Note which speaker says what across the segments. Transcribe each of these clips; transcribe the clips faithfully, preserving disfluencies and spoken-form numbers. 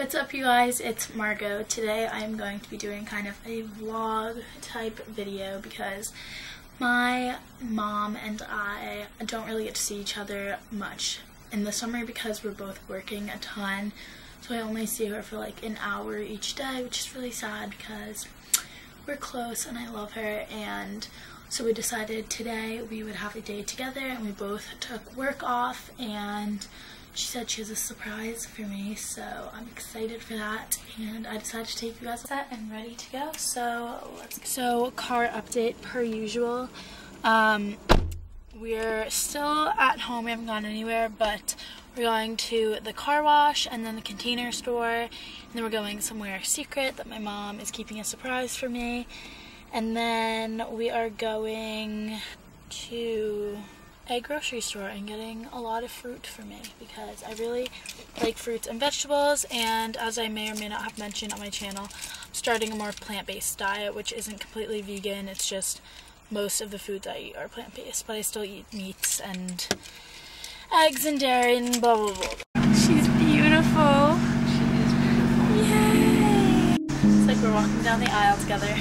Speaker 1: What's up, you guys? It's Margot. Today I'm going to be doing kind of a vlog type video because my mom and I don't really get to see each other much in the summer because we're both working a ton. So I only see her for like an hour each day, which is really sad because we're close and I love her. And so we decided today we would have a day together, and we both took work off, and she said she has a surprise for me, so I'm excited for that, and I decided to take you guys set and ready to go. So let's go. So car update per usual. Um, we're still at home, we haven't gone anywhere, but we're going to the car wash and then the container store, and then we're going somewhere secret that my mom is keeping a surprise for me, and then we are going to a grocery store and getting a lot of fruit for me because I really like fruits and vegetables. And as I may or may not have mentioned on my channel, I'm starting a more plant-based diet, which isn't completely vegan. It's just most of the foods I eat are plant-based, but I still eat meats and eggs and dairy and blah blah blah. She's beautiful.
Speaker 2: She is beautiful.
Speaker 1: Yay! It's like we're walking down the aisle together.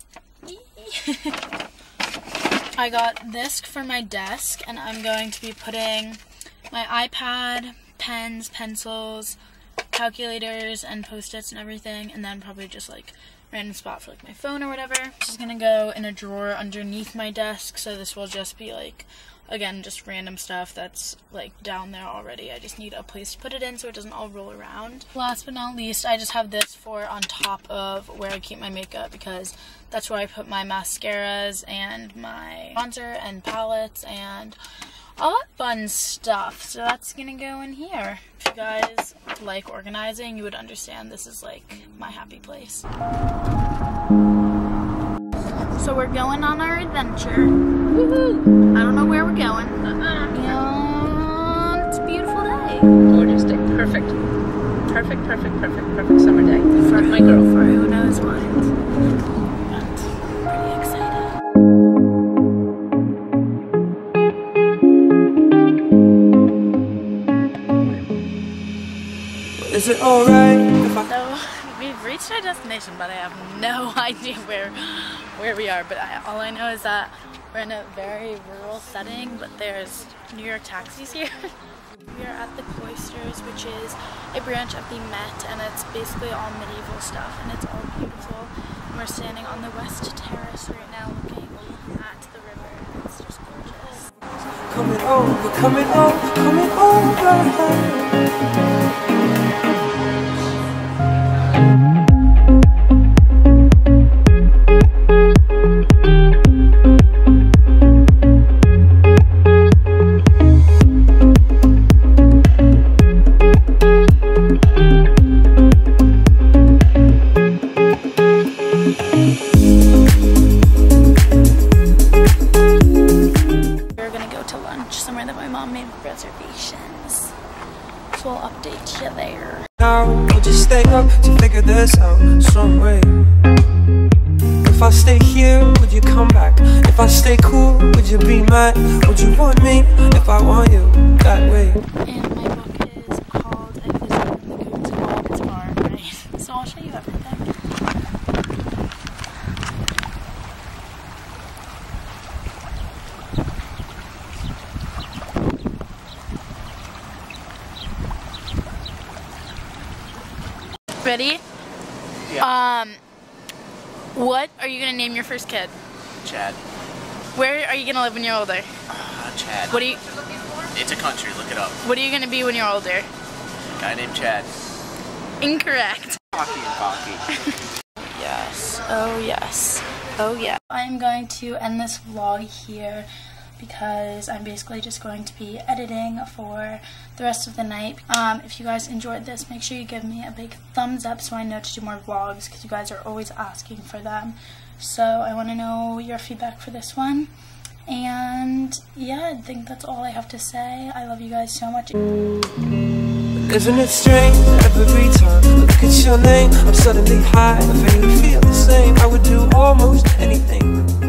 Speaker 1: I got this for my desk, and I'm going to be putting my iPad, pens, pencils, calculators, and post-its and everything, and then probably just like random spot for like my phone or whatever. This is gonna go in a drawer underneath my desk, so this will just be like, again, just random stuff that's like down there already. I just need a place to put it in so it doesn't all roll around. Last but not least, I just have this for on top of where I keep my makeup because that's where I put my mascaras and my bronzer and palettes and all that fun stuff. So that's gonna go in here. If you guys like organizing, you would understand this is like my happy place. So we're going on our adventure. Woohoo! I don't know where we're going. Uh-uh. And it's a beautiful day.
Speaker 2: Gorgeous day. Perfect. Perfect, perfect, perfect, perfect summer day. For my girl.
Speaker 1: For who knows what. But pretty excited.
Speaker 3: Is it alright if I...
Speaker 1: So we've reached our destination, but I have no idea where where we are. But I, all I know is that we're in a very rural setting, but there's New York taxis here. We are at the Cloisters, which is a branch of the Met, and it's basically all medieval stuff, and it's all beautiful. And we're standing on the West Terrace right now looking at the river, and it's just gorgeous.
Speaker 3: Coming over, coming over, coming over.
Speaker 1: Somewhere that my mom made reservations, so I'll update you there.
Speaker 3: Now we'll just stay up to figure this out some way. If I stay here, would you come back? If I stay cool, would you be mad? Would you want me if I want you that way?
Speaker 1: And my book is called A Visit from the Coon's Wildest Barn, right? So I'll show you everything. Ready?
Speaker 2: Yeah.
Speaker 1: Um, what are you gonna name your first kid?
Speaker 2: Chad.
Speaker 1: Where are you gonna live when you're older?
Speaker 2: Uh, Chad.
Speaker 1: What are you?
Speaker 2: It's a country. Look it up.
Speaker 1: What are you gonna be when you're older?
Speaker 2: A guy named Chad.
Speaker 1: Incorrect.
Speaker 2: Cocky and cocky.
Speaker 1: Yes. Oh yes. Oh yeah. I'm going to end this vlog here because I'm basically just going to be editing for the rest of the night. Um, if you guys enjoyed this, make sure you give me a big thumbs up so I know to do more vlogs because you guys are always asking for them. So I want to know your feedback for this one. And yeah, I think that's all I have to say. I love you guys so much.
Speaker 3: Isn't it strange every time I look at your name, I'm suddenly high. If I feel the same, I would do almost anything.